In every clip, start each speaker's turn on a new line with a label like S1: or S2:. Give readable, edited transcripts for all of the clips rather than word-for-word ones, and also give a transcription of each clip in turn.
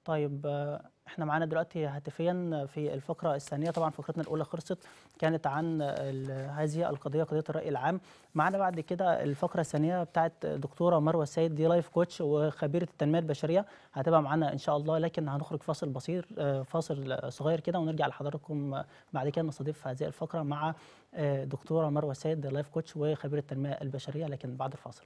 S1: طيب احنا معانا دلوقتي هاتفيا في الفقرة الثانية. طبعا فقرتنا الأولى خلصت، كانت عن هذه القضية، قضية الرأي العام. معانا بعد كده الفقرة الثانية بتاعت دكتورة مروة السيد، دي لايف كوتش وخبيرة التنمية البشرية، هتبقى معانا إن شاء الله. لكن هنخرج فاصل بسيط، فاصل صغير كده، ونرجع لحضراتكم بعد كده نستضيف هذه الفقرة مع دكتورة مروة السيد، لايف كوتش وخبيرة التنمية البشرية، لكن بعد الفاصل.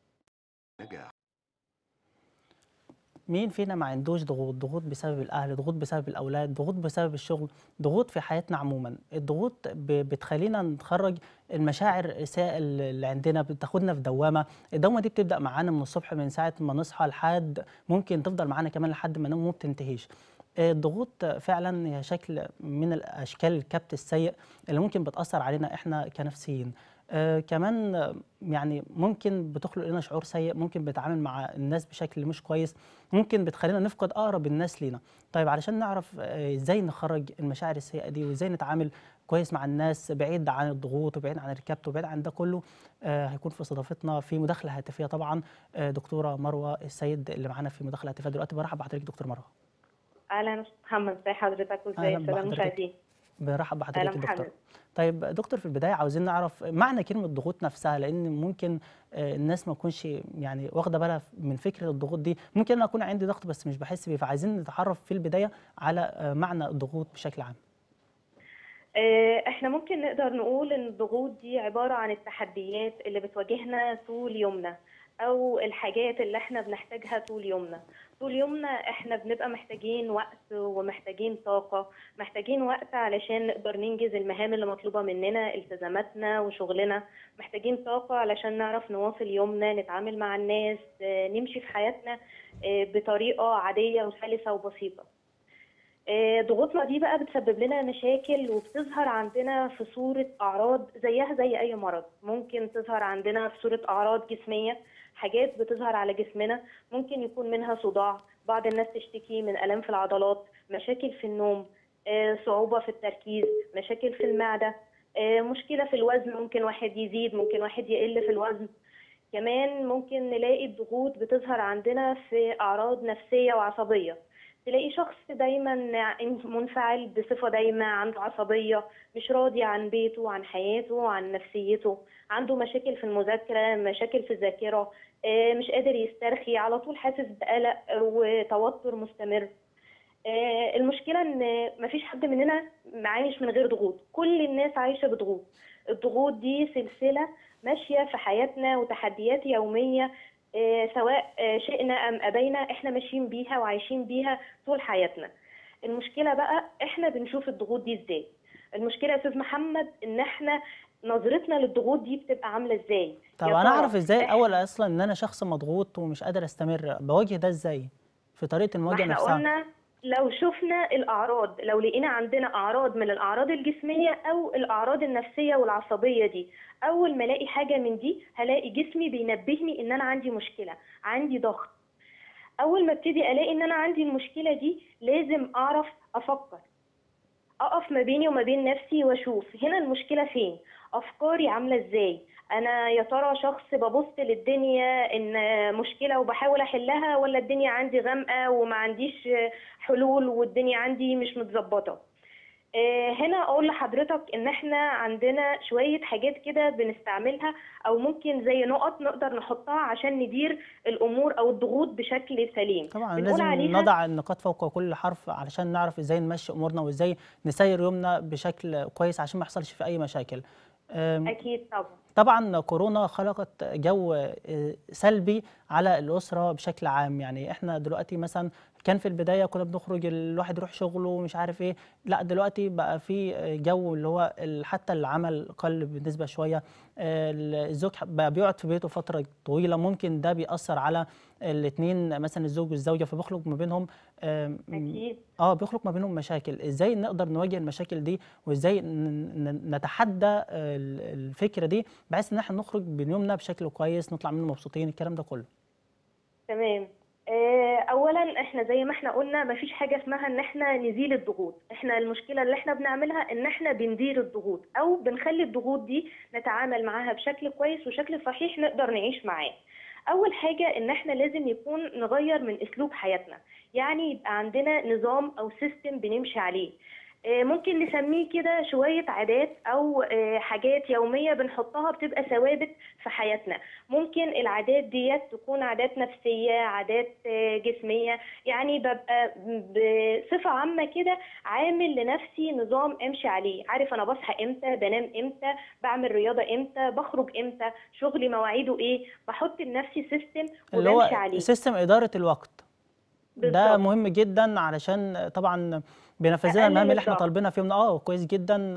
S1: مين فينا ما عندوش ضغوط؟ ضغوط بسبب الأهل، ضغوط بسبب الأولاد، ضغوط بسبب الشغل، ضغوط في حياتنا عموما. الضغوط بتخلينا نخرج المشاعر السيئة اللي عندنا، بتاخدنا في دوامة. الدوامة دي بتبدأ معانا من الصبح، من ساعة ما نصحى لحد ممكن تفضل معانا كمان لحد ما ننام، وما بتنتهيش. الضغوط فعلا هي شكل من الأشكال الكبت السيء اللي ممكن بتأثر علينا إحنا كنفسيين. كمان يعني ممكن بتخلق لنا شعور سيء، ممكن بنتعامل مع الناس بشكل مش كويس، ممكن بتخلينا نفقد أقرب الناس لينا. طيب علشان نعرف إزاي نخرج المشاعر السيئة دي، وإزاي نتعامل كويس مع الناس بعيد عن الضغوط وبعيد عن الكبت وبعيد عن ده كله، هيكون في استضافتنا في مداخلة هاتفية طبعا دكتورة مروة السيد اللي معانا في مداخلة هاتفية دلوقتي. برحب بحضرتك دكتور مروة.
S2: اهلا استاذ محمد، ازي حضرتك وازاي
S1: أهلا
S2: الساده
S1: بحضرتك.
S2: المشاهدين؟
S1: بنرحب
S2: اهلا
S1: بحضرتك يا دكتور.
S2: محمد.
S1: طيب دكتور، في البداية عاوزين نعرف معنى كلمة ضغوط نفسها، لأن ممكن الناس ما تكونش يعني واخدة بالها من فكرة الضغوط دي. ممكن أنا أكون عندي ضغط بس مش بحس بيه، فعايزين نتعرف في البداية على معنى الضغوط بشكل عام.
S2: احنا ممكن نقدر نقول ان الضغوط دي عباره عن التحديات اللي بتواجهنا طول يومنا، او الحاجات اللي احنا بنحتاجها طول يومنا. طول يومنا احنا بنبقى محتاجين وقت ومحتاجين طاقه، محتاجين وقت علشان نقدر ننجز المهام اللي مطلوبه مننا، التزاماتنا وشغلنا. محتاجين طاقه علشان نعرف نواصل يومنا، نتعامل مع الناس، نمشي في حياتنا بطريقه عاديه وسلسه وبسيطه. ضغوطنا دي بقى بتسبب لنا مشاكل، وبتظهر عندنا في صورة أعراض زيها زي أي مرض. ممكن تظهر عندنا في صورة أعراض جسمية، حاجات بتظهر على جسمنا. ممكن يكون منها صداع، بعض الناس تشتكي من آلام في العضلات، مشاكل في النوم، صعوبة في التركيز، مشاكل في المعدة، مشكلة في الوزن، ممكن واحد يزيد ممكن واحد يقل في الوزن. كمان ممكن نلاقي الضغوط بتظهر عندنا في أعراض نفسية وعصبية. تلاقي شخص دايما منفعل بصفة دايمة، عنده عصبية، مش راضي عن بيته، عن حياته، عن نفسيته، عنده مشاكل في المذاكرة، مشاكل في الذاكرة، مش قادر يسترخي، على طول حاسس بقلق وتوتر مستمر. المشكلة ان مفيش حد مننا عايش من غير ضغوط، كل الناس عايشة بضغوط. الضغوط دي سلسلة ماشية في حياتنا وتحديات يومية، سواء شئنا أم أبينا احنا ماشيين بيها وعايشين بيها طول حياتنا. المشكلة بقى احنا بنشوف الضغوط دي ازاي. المشكلة يا أستاذ محمد ان احنا نظرتنا للضغوط دي بتبقى عاملة ازاي.
S1: طب
S2: يا
S1: أنا
S2: ترى
S1: أعرف إزاي الأول أصلا إن أنا شخص مضغوط ومش قادر أستمر؟ بواجه ده إزاي في طريقة
S2: ما
S1: المواجهة
S2: احنا
S1: نفسها؟
S2: قلنا لو شفنا الأعراض، لو لقينا عندنا أعراض من الأعراض الجسمية أو الأعراض النفسية والعصبية دي، أول ما ألاقي حاجة من دي هلاقي جسمي بينبهني إن أنا عندي مشكلة، عندي ضغط. أول ما ابتدي ألاقي إن أنا عندي المشكلة دي لازم أعرف أفكر، اقف ما بيني وما بين نفسي واشوف هنا المشكله فين، افكاري عامله ازاي. انا يا ترى شخص ببص للدنيا ان مشكله وبحاول احلها، ولا الدنيا عندي غامقه وما عنديش حلول والدنيا عندي مش متظبطه. هنا اقول لحضرتك ان احنا عندنا شويه حاجات كده بنستعملها، او ممكن زي نقط نقدر نحطها عشان ندير الامور او الضغوط بشكل سليم.
S1: طبعا
S2: بنقول
S1: لازم
S2: عليها
S1: نضع النقاط فوق كل حرف علشان نعرف ازاي نمشي امورنا، وازاي نسير يومنا بشكل كويس عشان ما يحصلش في اي مشاكل. أم،
S2: اكيد طبعا.
S1: طبعا كورونا خلقت جو سلبي على الأسرة بشكل عام. يعني احنا دلوقتي مثلا كان في البداية كنا بنخرج الواحد يروح شغله ومش عارف ايه، لا دلوقتي بقى في جو اللي هو حتى العمل قل بالنسبة شوية. الزوج بقى بيقعد في بيته فترة طويلة، ممكن ده بيأثر على الاتنين، مثلا الزوج والزوجة، فبيخلق ما بينهم
S2: اكيد.
S1: بيخلق ما بينهم مشاكل. ازاي نقدر نواجه المشاكل دي، وازاي نتحدى الفكرة دي بحيث ان احنا نخرج من يومنا بشكل كويس، نطلع منه مبسوطين، الكلام ده كله؟
S2: تمام. اولا احنا زي ما احنا قلنا مفيش حاجه اسمها ان احنا نزيل الضغوط. احنا المشكله اللي احنا بنعملها ان احنا بندير الضغوط، او بنخلي الضغوط دي نتعامل معاها بشكل كويس وشكل صحيح نقدر نعيش معاه. اول حاجه ان احنا لازم يكون نغير من اسلوب حياتنا. يعني يبقى عندنا نظام أو سيستم بنمشي عليه. ممكن نسميه كده شوية عادات أو حاجات يومية بنحطها بتبقى ثوابت في حياتنا. ممكن العادات ديت تكون عادات نفسية، عادات جسمية. يعني ببقى بصفة عامة كده عامل لنفسي نظام أمشي عليه، عارف أنا بصحى إمتى، بنام إمتى، بعمل رياضة إمتى، بخرج إمتى، شغلي مواعيده إيه، بحط لنفسي سيستم
S1: اللي
S2: وبمشي
S1: هو
S2: عليه.
S1: سيستم إدارة الوقت. ده
S2: بالظبط.
S1: مهم جدا علشان طبعا بينفذ لنا المهام
S2: أقلل
S1: اللي احنا
S2: الضغط.
S1: طالبينها فيهم. كويس جدا.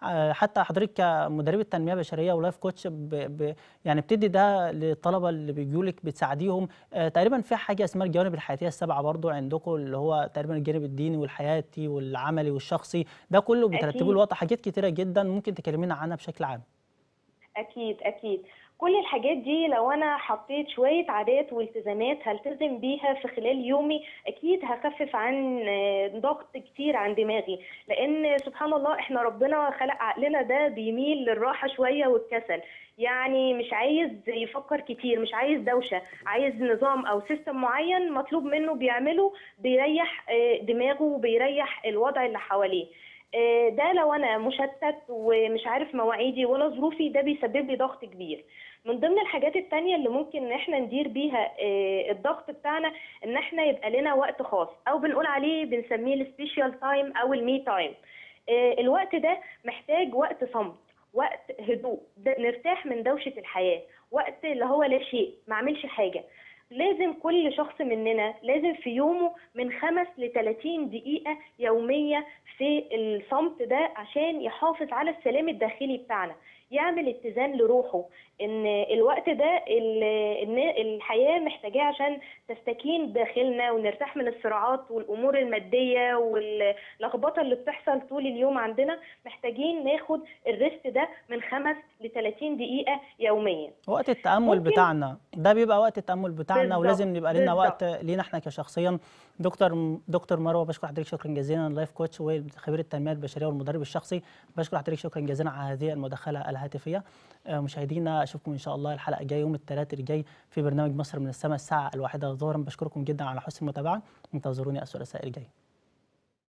S1: حتى حضرتك كمدربة تنمية بشرية ولايف كوتش يعني بتدي ده للطلبة اللي بيجوا لك بتساعديهم. تقريبا في حاجة اسمها الجوانب الحياتية السبعة برضو عندكم، اللي هو تقريبا الجانب الديني والحياتي والعملي والشخصي، ده كله بترتبوا
S2: أكيد.
S1: الوقت. حاجات كتيرة جدا ممكن تكلمينا عنها بشكل عام.
S2: أكيد أكيد. كل الحاجات دي لو أنا حطيت شوية عادات والتزامات هلتزم بيها في خلال يومي، أكيد هخفف عن ضغط كتير عن دماغي. لأن سبحان الله إحنا ربنا خلق عقلنا ده بيميل للراحة شوية والكسل. يعني مش عايز يفكر كتير، مش عايز دوشة، عايز نظام أو سيستم معين مطلوب منه بيعمله، بيريح دماغه وبيريح الوضع اللي حواليه. ده لو انا مشتت ومش عارف مواعيدي ولا ظروفي، ده بيسبب لي ضغط كبير. من ضمن الحاجات التانية اللي ممكن ان احنا ندير بيها الضغط بتاعنا، ان احنا يبقى لنا وقت خاص او بنقول عليه بنسميه السبيشال تايم او المي تايم. الوقت ده محتاج وقت صمت، وقت هدوء، نرتاح من دوشة الحياة، وقت اللي هو لا شيء، ما اعملش حاجة. لازم كل شخص مننا لازم في يومه من 5 ل 30 دقيقة يومية في الصمت ده، عشان يحافظ على السلام الداخلي بتاعنا، يعمل اتزان لروحه. ان الوقت ده ان الحياة محتاجاه عشان تستكين داخلنا ونرتاح من الصراعات والامور المادية واللخبطة اللي بتحصل طول اليوم عندنا. محتاجين ناخد الريست ده من 5 ل 30 دقيقة يوميا.
S1: وقت التأمل
S2: ممكن.
S1: بتاعنا ده بيبقى وقت التأمل بتاعنا،
S2: بالظبط
S1: ولازم يبقى لنا وقت
S2: بالظبط.
S1: لينا احنا كشخصيا. دكتور مروه، بشكر حضرتك شكرا جزيلا، لايف كوتش وخبير التنميه البشريه والمدرب الشخصي. بشكر حضرتك شكرا جزيلا على هذه المداخله الهاتفيه. مشاهدينا اشوفكم ان شاء الله الحلقه الجايه يوم الثلاث الجاي في برنامج مصر من السماء الساعه 1 ظهرا. بشكركم جدا على حسن المتابعه، انتظروني الثلاثاء الجاي.